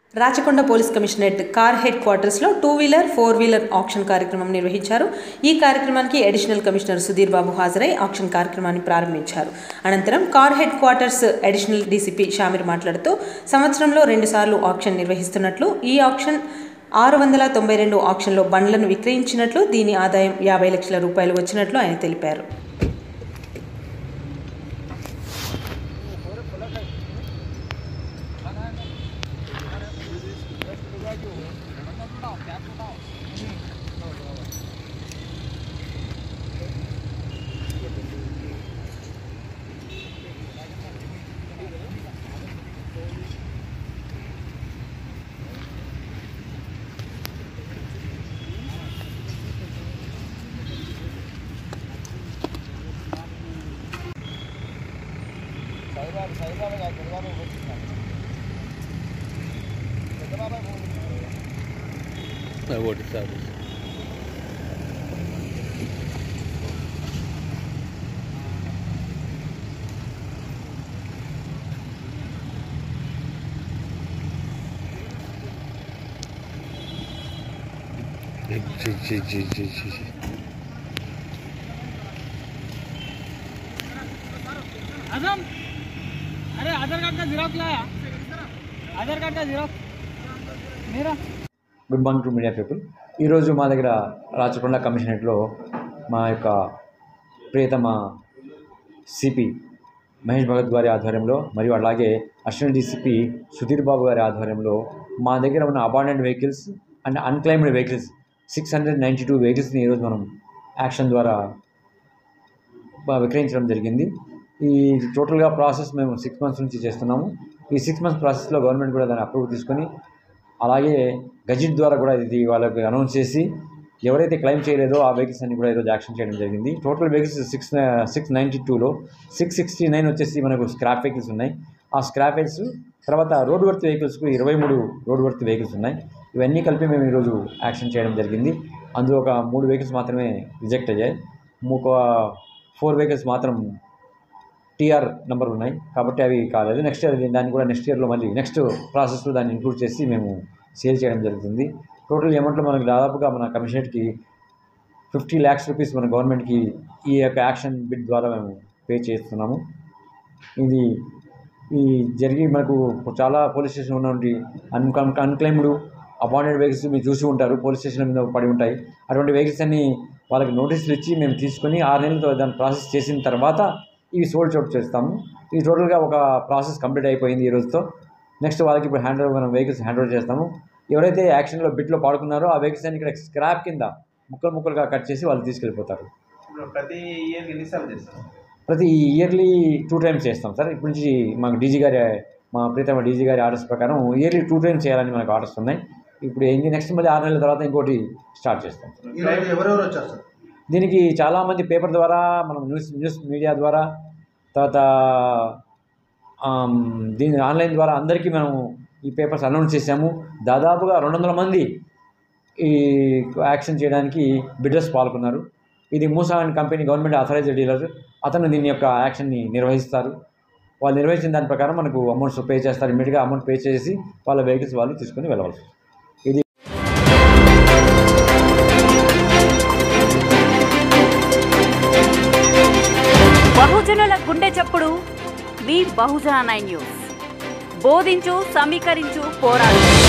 Rachakonda police commissionerate CAR head క్వార్టర్స్లో two wheeler 4-వీలర్ auction కార్యక్రమం నిర్వహించారు. ఈ కార్యక్రమానికి అడిషనల్ కమిషనర్ సుధీర్ బాబు హాజరై ఆక్షన్ కార్యక్రమాన్ని ప్రారంభించారు. అనంతరం CAR head quarters additional DCP Shameer మాట్లాడుతూ సంవత్సరంలో 2 సార్లు ఆక్షన్ నిర్వహిస్తున్నట్లు, ఈ ఆక్షన్ 692 ఆక్షన్లో బండ్లను విక్రయించినట్లు, దీని ఆదాయం 50 లక్షల రూపాయలు వచ్చినట్లు ఆయన తెలిపారు. आजम, अरे आधार कार्ड का जीरोक्स लाया, आधार कार्ड का जीरोक्स मेरा. Good morning to media people. ఈరోజు మా దగ్గర రాచకొండ కమిషనరేట్లో మా యొక్క ప్రియతమ సిపి మహేష్ భగత్ గారి ఆధ్వర్యంలో మరియు అలాగే అడిషనల్ డీసీపీ సుధీర్ బాబు గారి ఆధ్వర్యంలో మా దగ్గర ఉన్న abandoned vehicles and unclaimed vehicles 692 వెహికల్స్ని ఈరోజు మనం యాక్షన్ ద్వారా విక్రయించడం జరిగింది. ఈ టోటల్గా ప్రాసెస్ మేము 6 months నుంచి చేస్తున్నాము. ఈ 6 months ప్రాసెస్లో గవర్నమెంట్ కూడా దాన్ని అప్రూవ్ తీసుకొని అలాగే గజెట్ ద్వారా కూడా ఇది వాళ్ళకి అనౌన్స్ చేసి ఎవరైతే క్లెయిమ్ చేయలేదో ఆ వెహికల్స్ అన్ని కూడా ఈరోజు యాక్షన్ చేయడం జరిగింది. టోటల్ వెహికల్స్ 692లో 669 వచ్చేసి మనకు స్క్రాప్ వెహికల్స్ ఉన్నాయి. ఆ స్క్రాప్ వెహికల్స్ తర్వాత రోడ్ వర్త్ వెహికల్స్కు 23 రోడ్ వర్త్ వెహికల్స్ ఉన్నాయి. ఇవన్నీ కలిపి మేము ఈరోజు యాక్షన్ చేయడం జరిగింది. అందులో ఒక 3 వెహికల్స్ మాత్రమే రిజెక్ట్ అయ్యాయి. ఒక 4 వెహికల్స్ మాత్రం టీఆర్ నెంబర్ ఉన్నాయి కాబట్టి అవి కాలేదు. నెక్స్ట్ ఇయర్ దాన్ని కూడా నెక్స్ట్ ఇయర్లో మళ్ళీ నెక్స్ట్ ప్రాసెస్లో దాన్ని ఇంక్లూడ్ చేసి మేము సేల్ చేయడం జరుగుతుంది. టోటల్ అమౌంట్లో మనకు దాదాపుగా మన కమిషనరేట్కి 50 lakhs రూపీస్ మన గవర్నమెంట్కి ఈ యొక్క యాక్షన్ బిడ్ ద్వారా మేము పే చేస్తున్నాము. ఇది ఈ జరిగి మనకు చాలా పోలీస్ స్టేషన్ ఉన్నటువంటి అన్క్లైమ్డ్ అపాయింటెడ్ వెహికల్స్ మీరు చూసి ఉంటారు, పోలీస్ స్టేషన్ మీద పడి ఉంటాయి. అటువంటి వెహికల్స్ అన్ని వాళ్ళకి నోటీసులు ఇచ్చి మేము తీసుకొని 6 నెలలతో దాన్ని ప్రాసెస్ చేసిన తర్వాత ఇవి సోల్డ్ అవుట్ చేస్తాము. ఇది టోటల్గా ఒక ప్రాసెస్ కంప్లీట్ అయిపోయింది ఈ రోజుతో. నెక్స్ట్ వాళ్ళకి ఇప్పుడు మనం వెహికల్స్ హ్యాండ్ ఓవర్ చేస్తాము. ఎవరైతే యాక్షన్లో బిట్లో పాడుకున్నారో ఆ వెహికల్స్ అన్ని ఇక్కడ స్క్రాప్ కింద ముక్కలుగా కట్ చేసి వాళ్ళు తీసుకెళ్ళిపోతారు. ప్రతి ఇయర్లీ 2 times చేస్తాం సార్. ఇప్పటి నుంచి మాకు మా ప్రీతమ డీజీ గారి ఆర్డర్స్ ప్రకారం ఇయర్లీ 2 times చేయాలని మనకు ఆర్డర్స్ ఉన్నాయి. ఇప్పుడు ఏంటి నెక్స్ట్ మళ్ళీ 6 నెలల తర్వాత ఇంకోటి స్టార్ట్ చేస్తాం. ఎవరెవరు వచ్చారు సార్? దీనికి చాలామంది పేపర్ ద్వారా, మనం న్యూస్ మీడియా ద్వారా, తర్వాత దీని ఆన్లైన్ ద్వారా అందరికీ మనం ఈ పేపర్స్ అనౌన్స్ చేశాము. దాదాపుగా 200 మంది ఈ యాక్షన్ చేయడానికి బిడ్డర్స్ పాల్గొన్నారు. ఇది Moosa and company government authorised dealer, అతను దీని యొక్క యాక్షన్ని నిర్వహిస్తారు. వాళ్ళు నిర్వహించిన దాని ప్రకారం మనకు అమౌంట్స్ పే చేస్తారు. ఇమీడియట్గా అమౌంట్ పే చేసి వాళ్ళ వెహికల్స్ వాళ్ళు తీసుకొని వెళ్ళవచ్చు. ఇది బహుజనుల గుండె చప్పుడు మీ బహుజన 9 న్యూస్. బోధించు, సమీకరించు, పోరాడు.